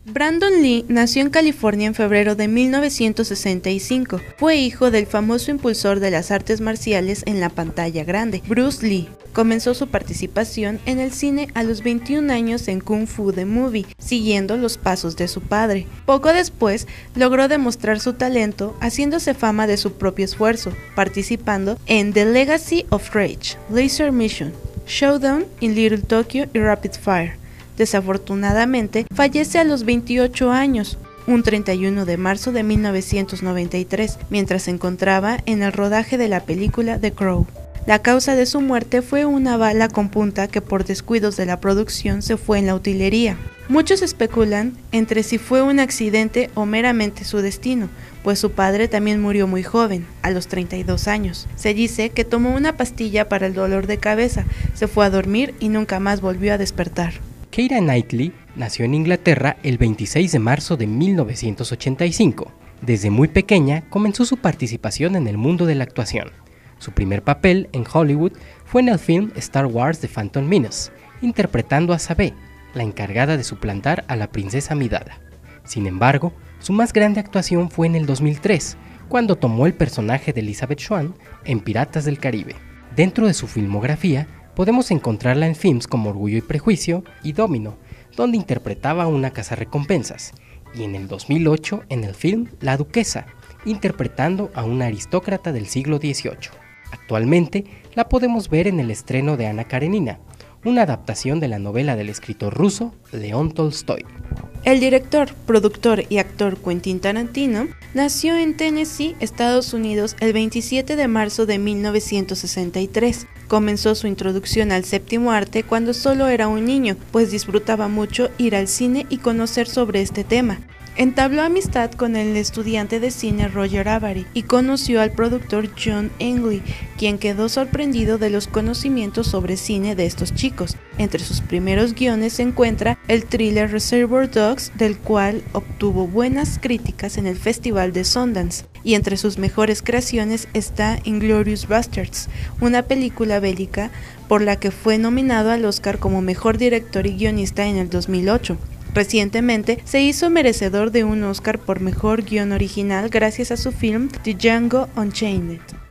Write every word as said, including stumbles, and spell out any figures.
Brandon Lee nació en California en febrero de mil novecientos sesenta y cinco. Fue hijo del famoso impulsor de las artes marciales en la pantalla grande, Bruce Lee. Comenzó su participación en el cine a los veintiún años en Kung Fu The Movie, siguiendo los pasos de su padre. Poco después, logró demostrar su talento haciéndose fama de su propio esfuerzo, participando en The Legacy of Rage, Laser Mission, Showdown in Little Tokyo y Rapid Fire. Desafortunadamente, fallece a los veintiocho años, un treinta y uno de marzo de mil novecientos noventa y tres, mientras se encontraba en el rodaje de la película The Crow. La causa de su muerte fue una bala con punta que por descuidos de la producción se fue en la utilería. Muchos especulan entre si fue un accidente o meramente su destino, pues su padre también murió muy joven, a los treinta y dos años. Se dice que tomó una pastilla para el dolor de cabeza, se fue a dormir y nunca más volvió a despertar. Keira Knightley nació en Inglaterra el veintiséis de marzo de mil novecientos ochenta y cinco. Desde muy pequeña comenzó su participación en el mundo de la actuación. Su primer papel en Hollywood fue en el film Star Wars The Phantom Menace, interpretando a Sabé, la encargada de suplantar a la princesa Amidala. Sin embargo, su más grande actuación fue en el dos mil tres, cuando tomó el personaje de Elizabeth Swann en Piratas del Caribe. Dentro de su filmografía, podemos encontrarla en films como Orgullo y Prejuicio y Domino, donde interpretaba a una cazarrecompensas, y en el dos mil ocho en el film La Duquesa, interpretando a una aristócrata del siglo dieciocho. Actualmente la podemos ver en el estreno de Ana Karenina, una adaptación de la novela del escritor ruso León Tolstoy. El director, productor y actor Quentin Tarantino nació en Tennessee, Estados Unidos, el veintisiete de marzo de mil novecientos sesenta y tres. Comenzó su introducción al séptimo arte cuando solo era un niño, pues disfrutaba mucho ir al cine y conocer sobre este tema. Entabló amistad con el estudiante de cine Roger Avary y conoció al productor John Engley, quien quedó sorprendido de los conocimientos sobre cine de estos chicos. Entre sus primeros guiones se encuentra el thriller Reservoir Dogs, del cual obtuvo buenas críticas en el Festival de Sundance, y entre sus mejores creaciones está Inglourious Basterds, una película bélica por la que fue nominado al Oscar como mejor director y guionista en el dos mil ocho. Recientemente se hizo merecedor de un Oscar por mejor guión original gracias a su film The Django Unchained.